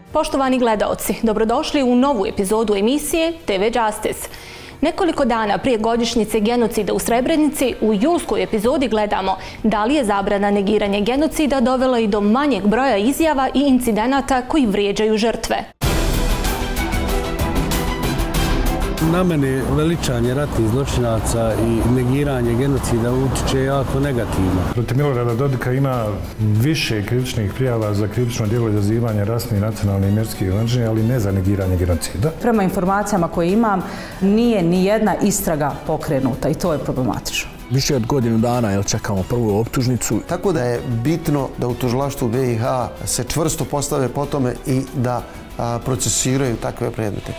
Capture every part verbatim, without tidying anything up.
Poštovani gledaoci, dobrodošli u novu epizodu emisije T V Justice. Nekoliko dana prije godišnjice genocida u Srebrenici u julskoj epizodi gledamo da li je zabrana negiranja genocida dovela i do manjeg broja izjava i incidenata koji vrijeđaju žrtve. Na mene veličanje ratnih zločinaca i negiranje genocida utiče jako negativno. Protiv Milorada Dodika ima više krivičnih prijava za krivično djelo izazivanja rasnih, nacionalnih i vjerskih mržnji, ali ne za negiranje genocida. Prema informacijama koje imam, nije ni jedna istraga pokrenuta i to je problematično. Više od godinu dana jel čekamo prvu optužnicu. Tako da je bitno da u tužilaštvu B i H se čvrsto postave po tome i da a, procesiraju takve predmete.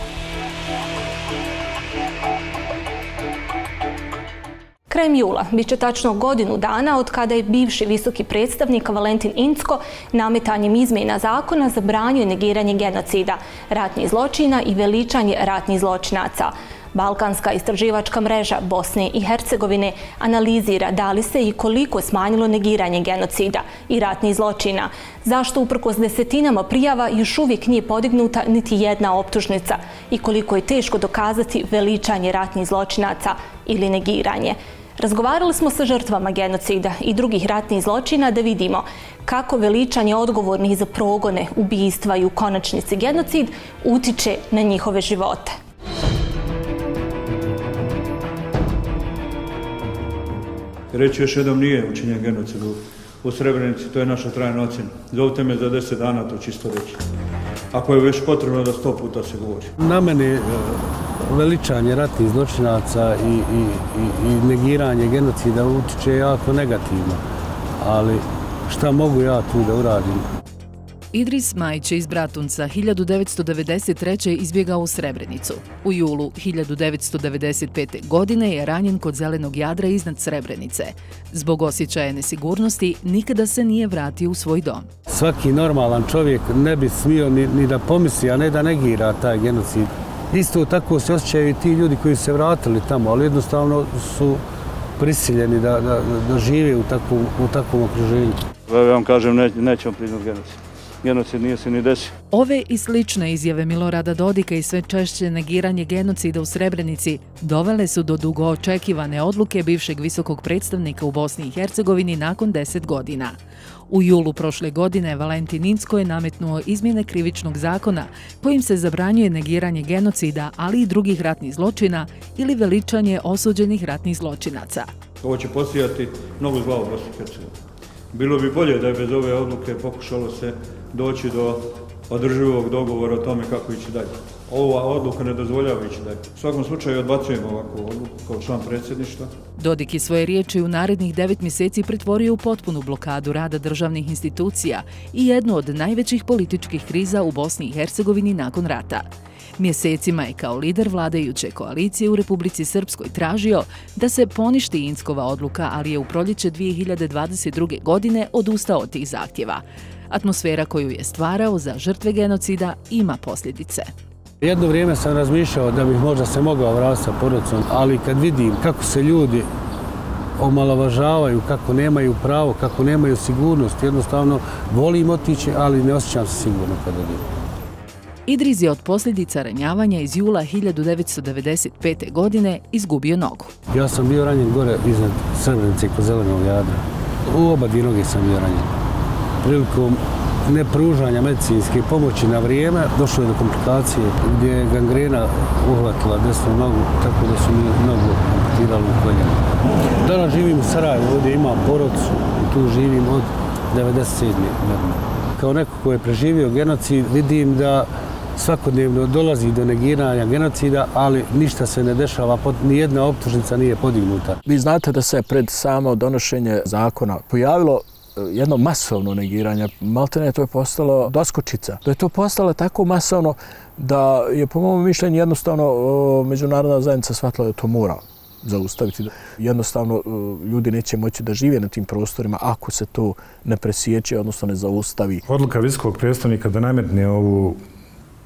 Krajem jula bit će tačno godinu dana od kada je bivši visoki predstavnik Valentin Incko nametanjem izmjena zakona zabranio negiranje genocida, ratnih zločina i veličanje ratnih zločinaca. Balkanska istraživačka mreža Bosne i Hercegovine analizira da li se i koliko smanjilo negiranje genocida i ratnih zločina, zašto uprkos desetinama prijava još uvijek nije podignuta niti jedna optužnica i koliko je teško dokazati veličanje ratnih zločinaca ili negiranje. Razgovarali smo sa žrtvama genocida i drugih ratnih zločina da vidimo kako veličanje odgovornih za progone, ubijstva i u konačnici genocid utiče na njihove živote. Reći još jednom, nije učinjen genocid u Srebrenici, to je naša trajna ocjena. Zovite me za deset dana, to čisto reći. Ako je već potrebno da sto puta se govori. Na mene veličanje ratnih zločinaca i, i, i, i negiranje genocida utiče jako negativno, ali šta mogu ja tu da uradim? Idris Majić je iz Bratunca hiljadu devetsto devedeset treće izbjegao u Srebrenicu. U julu hiljadu devetsto devedeset pete. godine je ranjen kod Zelenog Jadra iznad Srebrenice. Zbog osjećaja nesigurnosti nikada se nije vratio u svoj dom. Svaki normalan čovjek ne bi smio ni, ni da pomisli, a ne da negira taj genocid. Isto tako se osjećaju i ti ljudi koji su se vratili tamo, ali jednostavno su prisiljeni da, da, da žive u takvom, u takvom okruženju. Ja vam kažem, ne, nećemo priznati genocid. Genocid nije se ni desio. Ove i slične izjave Milorada Dodika i sve češće negiranje genocida u Srebrenici dovele su do dugo očekivane odluke bivšeg visokog predstavnika u Bosni i Hercegovini nakon deset godina. U julu prošle godine Valentin Incko je nametnuo izmjene krivičnog zakona kojim se zabranjuje negiranje genocida, ali i drugih ratnih zločina ili veličanje osuđenih ratnih zločinaca. Ovo će posijati mnogo zla u Bosni i Hercegovini. Bilo bi bolje da je bez ove odluke pokušalo se doći do održivog dogovora o tome kako ići dalje. Ova odluka ne dozvoljava ići dalje. U svakom slučaju odbacujemo ovakvu odluku kao član predsjedništva. Dodik je svoje riječi u narednih devet mjeseci pretvorio u potpunu blokadu rada državnih institucija i jednu od najvećih političkih kriza u Bosni i Hercegovini nakon rata. Mjesecima je kao lider vladajuće koalicije u Republici Srpskoj tražio da se poništi Inckova odluka, ali je u proljeće dvije hiljade dvadeset druge. godine odustao od tih zahtjeva. Atmosfera koju je stvarao za žrtve genocida ima posljedice. Jedno vrijeme sam razmišljao da bih možda se mogao vratiti sa porodicom, ali kad vidim kako se ljudi omalovažavaju, kako nemaju pravo, kako nemaju sigurnost, jednostavno volim otići, ali ne osjećam se sigurno kada idem. Idris je od posljedica ranjavanja iz jula hiljadu devetsto devedeset pete. godine izgubio nogu. Ja sam bio ranjen gore iznad Srebrenice kod Zelenog Jadra. U oba dvije noge sam bio ranjen. Prilikom nepružanja medicinske pomoći na vrijeme došlo je do komplikacije gdje je gangrena uhvatila desnu nogu, tako da su mi nogu amputirali u koljenu. Danas živim u Sarajevu, ovdje imam porodicu i tu živim od devedeset sedme. godine. Kao neko ko je preživio genocid, vidim da svakodnevno dolazi do negiranja genocida, ali ništa se ne dešava, nijedna optužnica nije podignuta. Vi znate da se pred samo donošenje zakona pojavilo jedno masovno negiranje. Maltene to je postalo doskočica. Da je to postalo tako masovno da je po mom mišljenju jednostavno međunarodna zajednica shvatila da to mora zaustaviti. Jednostavno ljudi neće moći da žive na tim prostorima ako se to ne presjeće, odnosno ne zaustavi. Odluka visokog predstavnika da nametne ovu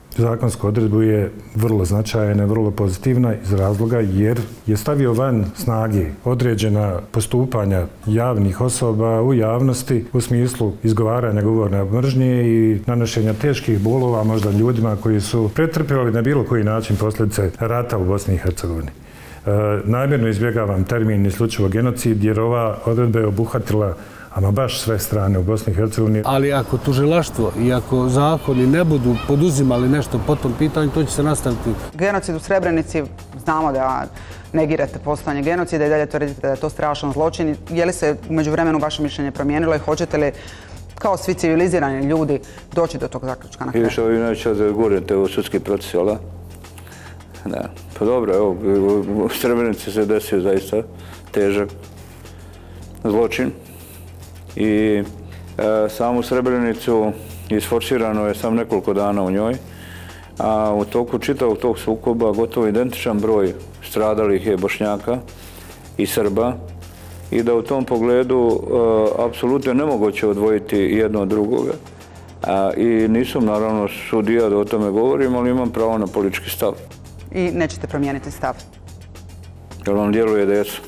zakonsku odredbu je vrlo značajna, vrlo pozitivna iz razloga jer je stavio van snage određena postupanja javnih osoba u javnosti u smislu izgovaranja govora mržnje i nanošenja teških bolova možda ljudima koji su pretrpjeli na bilo koji način posljedice rata u Bosni i Hercegovini. E, namjerno izbjegavam termin isključivo genocid jer ova odredba je obuhvatila ama baš sve strane u Bosni i Hercegovini. Ali ako tužilaštvo i ako zakoni ne budu poduzimali nešto po tom pitanju, to će se nastaviti. Genocid u Srebrenici, znamo da negirate postojanje genocida i dalje tvrdite da je to strašan zločin. Je li se u međuvremenu vaše mišljenje promijenilo i hoćete li kao svi civilizirani ljudi doći do tog zaključka na kraju? I više ovim neće da govorite o sudski proces, ali? Da. Pa dobro, evo, u Srebrenici se desio zaista težak zločin. I e, samu Srebrenicu isforsirano je samo nekoliko dana u njoj, a u toku čitavog tog sukoba gotovo identičan broj stradalih je Bošnjaka i Srba i da u tom pogledu e, apsolutno nemoguće odvojiti jedno od drugoga. A, I nisam naravno sudija da o tome govorim, ali imam pravo na politički stav. I nećete promijeniti stav? Jel vam djeluje da jesu?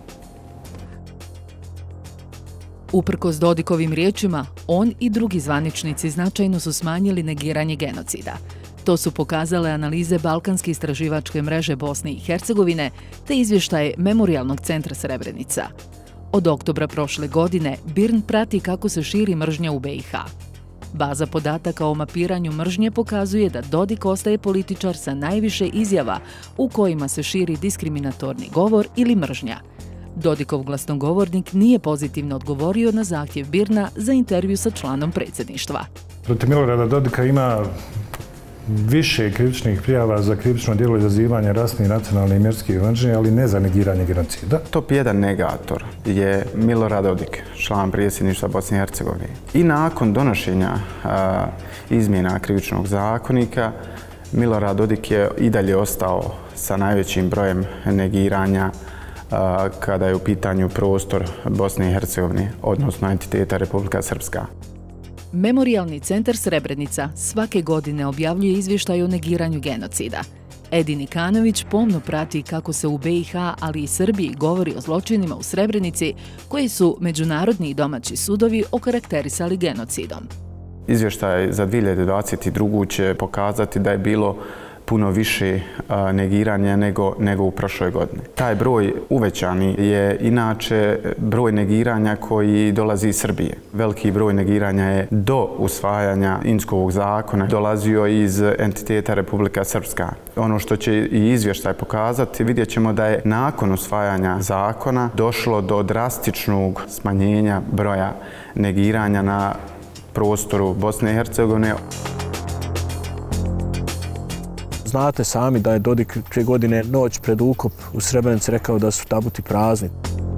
Uprkos Dodikovim riječima, on i drugi zvaničnici značajno su smanjili negiranje genocida. To su pokazale analize Balkanske istraživačke mreže Bosne i Hercegovine te izvještaje Memorijalnog centra Srebrenica. Od oktobra prošle godine B I R N prati kako se širi mržnja u B i H. Baza podataka o mapiranju mržnje pokazuje da Dodik ostaje političar sa najviše izjava u kojima se širi diskriminatorni govor ili mržnja. Dodikov glasnogovornik nije pozitivno odgovorio na zahtjev B I R N-a za intervju sa članom predsjedništva. Protiv Milorada Dodika ima više krivičnih prijava za krivično djelo izazivanja rasne i nacionalne i vjerske mržnje, ali ne za negiranje genocida. Top jedan negator je Milorad Dodik, član predsjedništva Bosne i Hercegovine. I nakon donošenja a, izmjena krivičnog zakonika, Milorad Dodik je i dalje ostao sa najvećim brojem negiranja a, kada je u pitanju prostor Bosne i Hercegovine, odnosno entiteta Republika Srpska. Memorijalni centar Srebrenica svake godine objavljuje izvještaj o negiranju genocida. Edin Ikanović pomno prati kako se u B i H, ali i Srbiji govori o zločinima u Srebrenici koji su međunarodni i domaći sudovi okarakterisali genocidom. Izvještaj za dvije hiljade dvadeset drugu. će pokazati da je bilo puno više negiranja nego, nego u prošloj godini. Taj broj uvećani je inače broj negiranja koji dolazi iz Srbije. Veliki broj negiranja je do usvajanja Inskovog zakona dolazio iz entiteta Republika Srpska. Ono što će i izvještaj pokazati, vidjet ćemo da je nakon usvajanja zakona došlo do drastičnog smanjenja broja negiranja na prostoru Bosne i Hercegovine. Znate sami da je Dodik prije godine noć pred ukop u Srebrenici rekao da su tabuti prazni.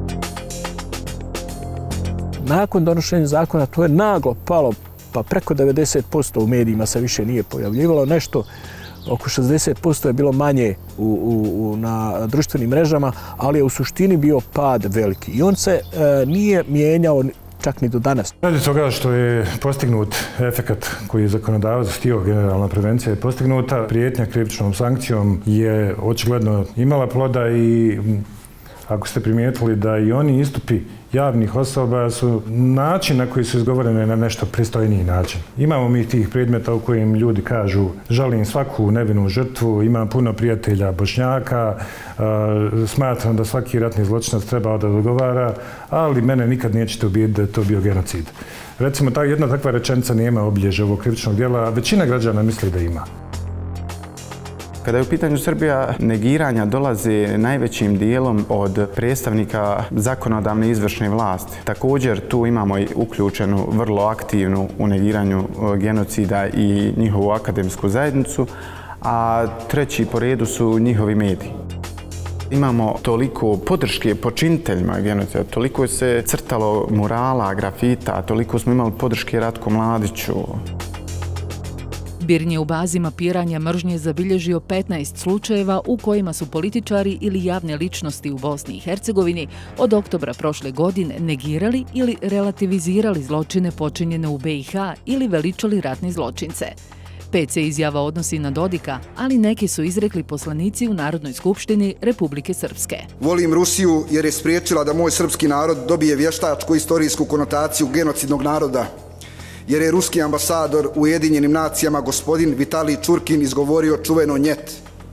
Nakon donošenja zakona to je naglo palo, pa preko devedeset posto u medijima se više nije pojavljivalo. Nešto oko šezdeset posto je bilo manje u, u, u, na društvenim mrežama, ali je u suštini bio pad veliki. I on se e, nije mijenjao čak ni do danas. Radi toga što je postignut efekat koji je zakonodavac htio, generalna prevencija je postignuta, prijetnja krivičnom sankcijom je očigledno imala ploda i ako ste primijetili da i oni istupi javnih osoba su način na koji su izgovorene na nešto pristojniji način. Imamo mi tih predmeta u kojim ljudi kažu žalim svaku nevinu žrtvu, imam puno prijatelja Bošnjaka, smatram da svaki ratni zločinac treba da odgovara, ali mene nikad nećete ubijeti da je to bio genocid. Recimo, ta jedna takva rečenica nema obilježja ovog krivičnog djela, a većina građana misli da ima. Kada je u pitanju Srbija, negiranja dolaze najvećim dijelom od predstavnika zakonodavne i izvršne vlasti. Također tu imamo i uključenu vrlo aktivnu u negiranju genocida i njihovu akademsku zajednicu, a treći po redu su njihovi mediji. Imamo toliko podrške počiniteljima genocida, toliko se crtalo murala, grafita, toliko smo imali podrške Ratku Mladiću. B I R N je u bazi mapiranja mržnje zabilježio petnaest slučajeva u kojima su političari ili javne ličnosti u Bosni i Hercegovini od oktobra prošle godine negirali ili relativizirali zločine počinjene u B i H ili veličali ratne zločince. Pet se izjava odnosi na Dodika, ali neki su izrekli poslanici u Narodnoj skupštini Republike Srpske. Volim Rusiju jer je spriječila da moj srpski narod dobije vještačku istorijsku konotaciju genocidnog naroda, jer je ruski ambasador u Ujedinjenim nacijama gospodin Vitalij Čurkin izgovorio čuveno njet.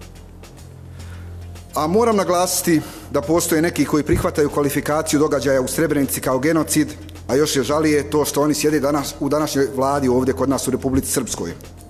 A moram naglasiti da postoje neki koji prihvataju kvalifikaciju događaja u Srebrenici kao genocid, a još je žalije to što oni sjede danas, u današnjoj vladi ovdje kod nas u Republici Srpskoj.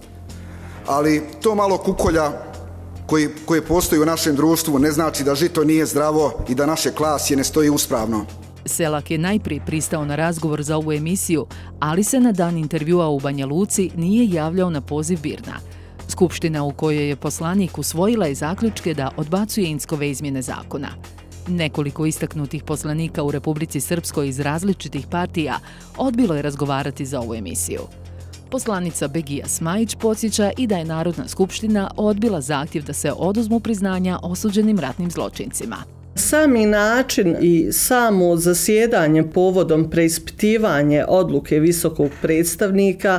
Ali to malo kukolja koji, koje postoji u našem društvu ne znači da žito nije zdravo i da naše klasje ne stoji uspravno. Selak je najprije pristao na razgovor za ovu emisiju, ali se na dan intervjua u Banja Luci nije javljao na poziv Birna. Skupština u kojoj je poslanik usvojila je zaključke da odbacuje Inckove izmjene zakona. Nekoliko istaknutih poslanika u Republici Srpskoj iz različitih partija odbilo je razgovarati za ovu emisiju. Poslanica Begija Smajić podsjeća i da je Narodna skupština odbila zahtjev da se oduzmu priznanja osuđenim ratnim zločincima. Sami način i samo zasjedanje povodom preispitivanje odluke visokog predstavnika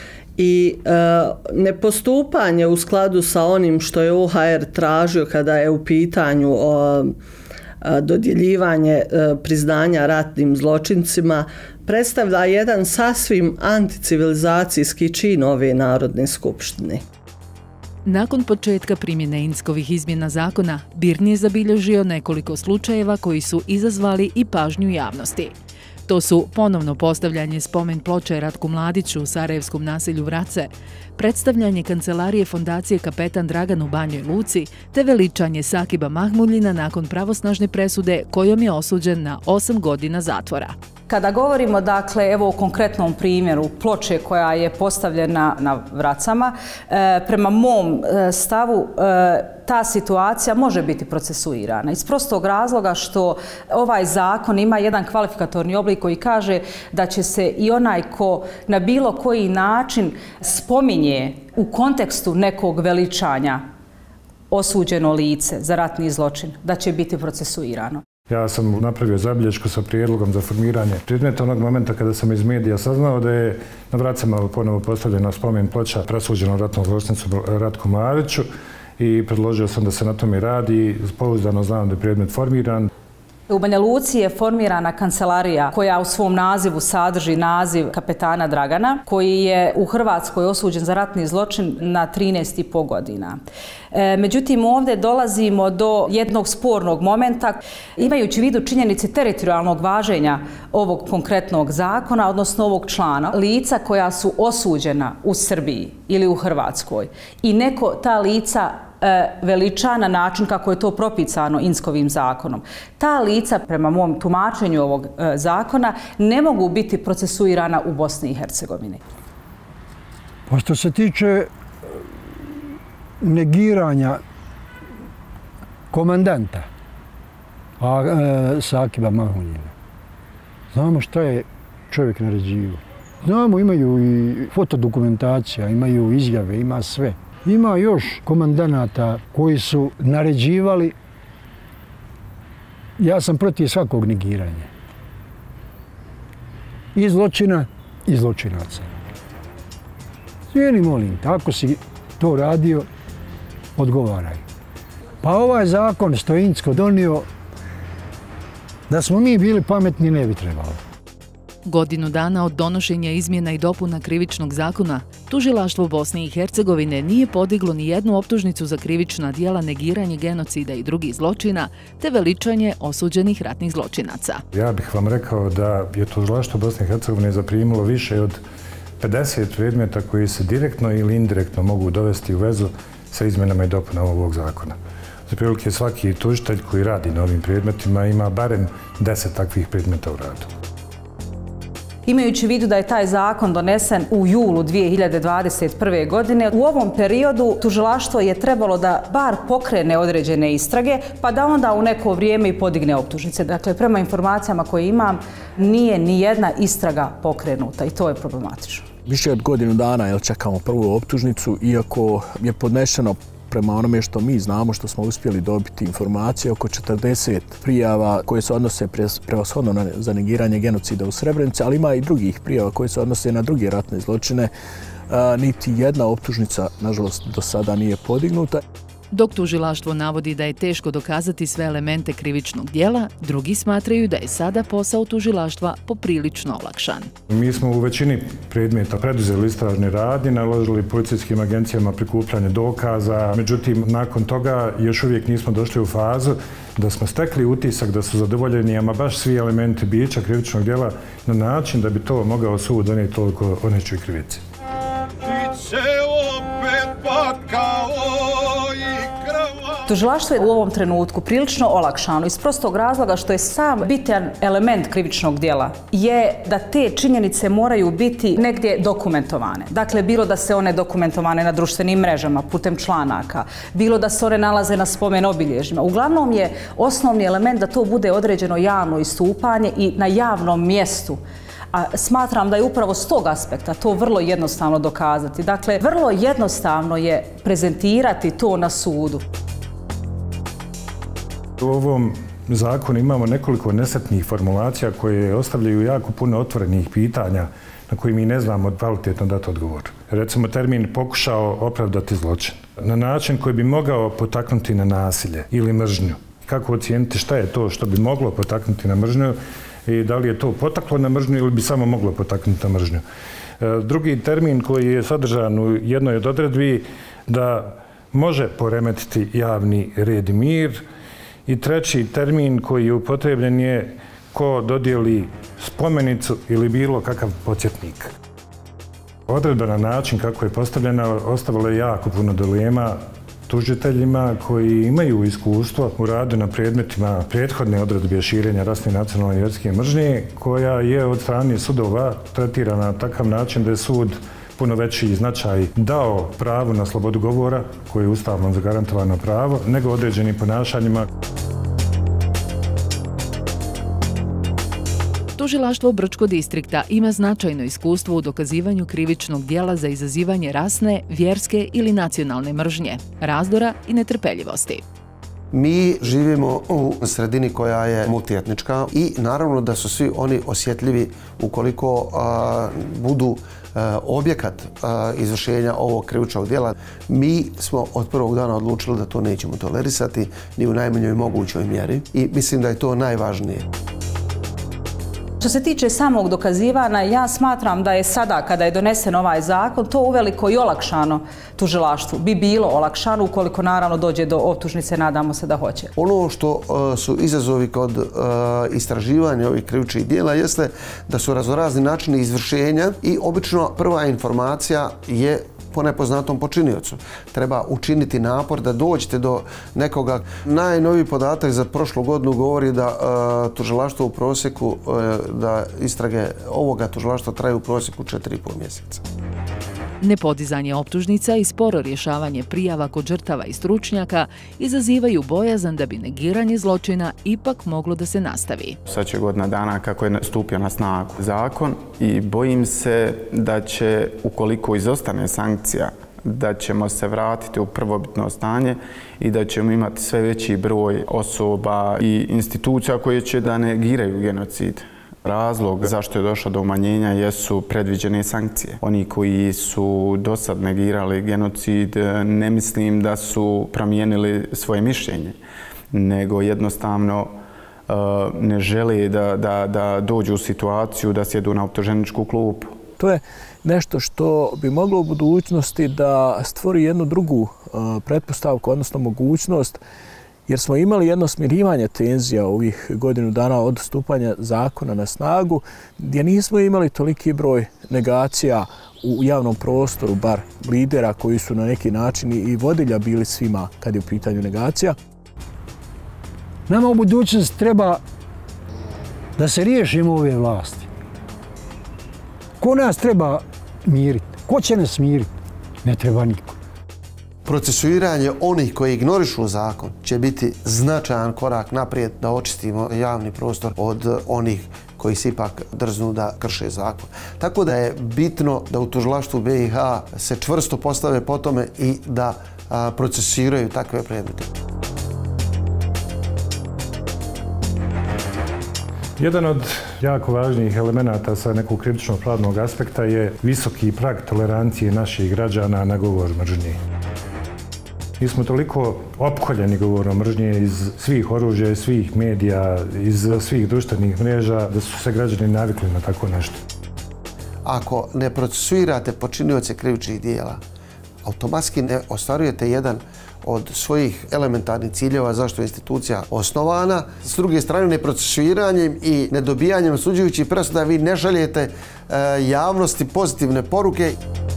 i e, nepostupanje u skladu sa onim što je O H R tražio kada je u pitanju o, a, dodjeljivanje e, priznanja ratnim zločincima predstavlja jedan sasvim anticivilizacijski čin ove Narodne skupštine. Nakon početka primjene Inckovih izmjena zakona, Birn je zabilježio nekoliko slučajeva koji su izazvali i pažnju javnosti. To su ponovno postavljanje spomen ploče Ratku Mladiću u sarajevskom naselju Vrace, predstavljanje kancelarije fondacije Kapetan Dragan u Banjoj Luci, te veličanje Sakiba Mahmuljina nakon pravosnažne presude kojom je osuđen na osam godina zatvora. Kada govorimo, dakle, evo o konkretnom primjeru ploče koja je postavljena na Vracama, e, prema mom e, stavu e, ta situacija može biti procesuirana iz prostog razloga što ovaj zakon ima jedan kvalifikatorni oblik koji kaže da će se i onaj ko na bilo koji način spominje u kontekstu nekog veličanja osuđeno lice za ratni zločin, da će biti procesuirano. Ja sam napravio zabilješku sa prijedlogom za formiranje predmeta onog momenta kada sam iz medija saznao da je na Vracama ponovo postavljena spomen ploča presuđenom ratnom zločincu Ratku Mladiću i predložio sam da se na tome radi. Pouzdano znam da je predmet formiran. U Banja Luci je formirana kancelarija koja u svom nazivu sadrži naziv kapetana Dragana, koji je u Hrvatskoj osuđen za ratni zločin na trinaest i po godina. E, međutim, ovdje dolazimo do jednog spornog momenta, imajući u vidu činjenice teritorijalnog važenja ovog konkretnog zakona, odnosno ovog člana, lica koja su osuđena u Srbiji ili u Hrvatskoj i neko ta lica veliča na način kako je to propisano Inckovim zakonom. Ta lica, prema mom tumačenju ovog zakona, ne mogu biti procesuirana u Bosni i Hercegovini. Pa što se tiče negiranja komandanta a, e, Sakiba Mahmuljina, znamo šta je čovjek naređivao. Znamo, imaju i fotodokumentacija, imaju izjave, ima sve. Ima još komandanata koji su naređivali. Ja sam protiv svakog negiranja. I zločina, i zločinaca. Svijeni, molim, tako si to radio, odgovaraj. Pa ovaj zakon što je Incko donio, da smo mi bili pametni, ne bi trebalo. Godinu dana od donošenja izmjena i dopuna krivičnog zakona, tužilaštvo Bosne i Hercegovine nije podiglo ni jednu optužnicu za krivična djela negiranje genocida i drugih zločina, te veličanje osuđenih ratnih zločinaca. Ja bih vam rekao da je tužilaštvo Bosne i Hercegovine zaprimilo više od pedeset predmeta koji se direktno ili indirektno mogu dovesti u vezu sa izmjenama i dopunama ovog zakona. Za prilike svaki tužitelj koji radi na ovim predmetima ima barem deset takvih predmeta u radu. Imajući u vidu da je taj zakon donesen u julu dvije hiljade dvadeset prve. godine, u ovom periodu tužilaštvo je trebalo da bar pokrene određene istrage, pa da onda u neko vrijeme i podigne optužnice. Dakle, prema informacijama koje imam, nije ni jedna istraga pokrenuta i to je problematično. Više od godinu dana jel, čekamo prvu optužnicu, iako je podnešeno prema onome što mi znamo, što smo uspjeli dobiti informacije, oko četrdeset prijava koje se odnose prevashodno za negiranje genocida u Srebrenici, ali ima i drugih prijava koje se odnose na druge ratne zločine niti jedna optužnica, nažalost, do sada nije podignuta. Dok tužilaštvo navodi da je teško dokazati sve elemente krivičnog dijela, drugi smatraju da je sada posao tužilaštva poprilično olakšan. Mi smo u većini predmeta preduzeli istražne radnje, naložili policijskim agencijama prikupljanje dokaza, međutim, nakon toga još uvijek nismo došli u fazu da smo stekli utisak da su zadovoljeni ama baš svi elementi bića krivičnog dijela na način da bi to mogao sud donijeti toliko o nečoj krivici. Tužilaštvo je u ovom trenutku prilično olakšano iz prostog razloga što je sam bitan element krivičnog dijela je da te činjenice moraju biti negdje dokumentovane. Dakle, bilo da se one dokumentovane na društvenim mrežama putem članaka, bilo da se one nalaze na spomen obilježjima. Uglavnom je osnovni element da to bude određeno javno istupanje i na javnom mjestu. A smatram da je upravo s tog aspekta to vrlo jednostavno dokazati. Dakle, vrlo jednostavno je prezentirati to na sudu. U ovom zakonu imamo nekoliko nesretnih formulacija koje ostavljaju jako puno otvorenih pitanja na koji mi ne znamo kvalitetno dati odgovor. Recimo, termin pokušao opravdati zločin na način koji bi mogao potaknuti na nasilje ili mržnju. Kako ocijeniti šta je to što bi moglo potaknuti na mržnju i da li je to potaklo na mržnju ili bi samo moglo potaknuti na mržnju. Drugi termin koji je sadržan u jednoj od odredbi da može poremetiti javni red i mir. I treći termin koji je upotrebljen je ko dodijeli spomenicu ili bilo kakav podsjetnik. Odredba na način kako je postavljena ostavila je jako puno dilema tužiteljima koji imaju iskustvo u radu na predmetima prethodne odredbe širenja rasne, nacionalne i vjerske mržnje, koja je od strane sudova tretirana na takav način da je sud puno veći značaj dao pravu na slobodu govora, koje je ustavom zagarantovano pravo, nego određenim ponašanjima. Tužilaštvo Brčkog distrikta ima značajno iskustvo u dokazivanju krivičnog dijela za izazivanje rasne, vjerske ili nacionalne mržnje, razdora i netrpeljivosti. Mi živimo u sredini koja je multietnička i naravno da su svi oni osjetljivi ukoliko a, budu a, objekat a, izvršenja ovog krivičnog djela. Mi smo od prvog dana odlučili da to nećemo tolerisati ni u najmanjoj mogućoj mjeri i mislim da je to najvažnije. Što se tiče samog dokazivanja, ja smatram da je sada, kada je donesen ovaj zakon, to uveliko i olakšano tužilaštvu. Bi bilo olakšano ukoliko naravno dođe do optužnice, nadamo se da hoće. Ono što uh, su izazovi kod uh, istraživanja ovih krivičnih djela jeste da su raznorazni načini izvršenja i obično prva informacija je po nepoznatom počiniocu. Treba učiniti napor da dođete do nekoga. Najnoviji podatak za prošlu godinu govori da uh, tužilaštvo u prosjeku, uh, da istrage ovoga tužilaštva traju u prosjeku četiri i pol mjeseca. Nepodizanje optužnica i sporo rješavanje prijava kod žrtava i stručnjaka izazivaju bojazan da bi negiranje zločina ipak moglo da se nastavi. Sad će godina dana kako je stupio na snagu zakon i bojim se da će, ukoliko izostane sankcija, da ćemo se vratiti u prvobitno stanje i da ćemo imati sve veći broj osoba i institucija koje će da negiraju genocid. Razlog zašto je došlo do umanjenja jesu predviđene sankcije. Oni koji su do sad negirali genocid ne mislim da su promijenili svoje mišljenje, nego jednostavno uh, ne žele da, da, da dođu u situaciju da sjedu na optuženičku klupu. To je nešto što bi moglo u budućnosti da stvori jednu drugu uh, pretpostavku, odnosno mogućnost, jer smo imali jedno smirivanje tenzija ovih godinu dana od stupanja zakona na snagu, gdje nismo imali toliki broj negacija u javnom prostoru, bar lidera koji su na neki način i vodilja bili svima kad je u pitanju negacija. Nama u budućnosti treba da se riješimo ove vlasti. Ko nas treba miriti? Ko će nas miriti? Ne treba niko. Procesuiranje onih koji ignorišu zakon će biti značajan korak naprijed da očistimo javni prostor od onih koji se ipak drznu da krše zakon. Tako da je bitno da u tužilaštvu B i H se čvrsto postave po tome i da a, procesuiraju takve predmete. Jedan od jako važnijih elemenata sa nekog kritičnog pravnog aspekta je visoki prag tolerancije naših građana na govor mržnje. Mi smo toliko opkoljeni govorom mržnje iz svih oružja, iz svih medija, iz svih društvenih mreža, da su se građani navikli na tako nešto. Ako ne procesuirate počinioce krivičnih dijela, automatski ne ostvarujete jedan od svojih elementarnih ciljeva zašto je institucija osnovana. S druge strane, neprocesuiranjem i nedobijanjem osuđujućih presuda vi ne šaljete javnosti pozitivne poruke.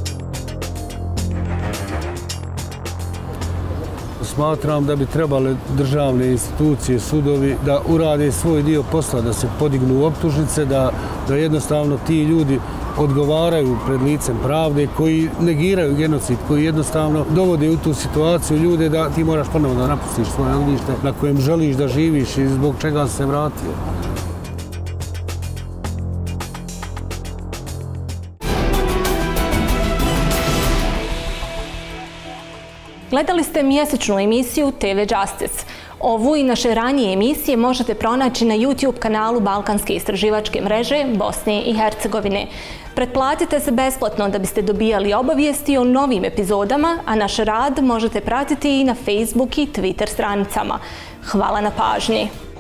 Smatram da bi trebale državne institucije, sudovi da urade svoj dio posla, da se podignu optužnice, da, da jednostavno ti ljudi odgovaraju pred licem pravde, koji negiraju genocid, koji jednostavno dovode u tu situaciju ljude da ti moraš ponovno da napustiš svoje ognjište na kojem želiš da živiš i zbog čega se vratio. Gledali ste mjesečnu emisiju T V Justice. Ovu i naše ranije emisije možete pronaći na YouTube kanalu Balkanske istraživačke mreže Bosne i Hercegovine. Pretplatite se besplatno da biste dobijali obavijesti o novim epizodama, a naš rad možete pratiti i na Facebook i Twitter stranicama. Hvala na pažnji.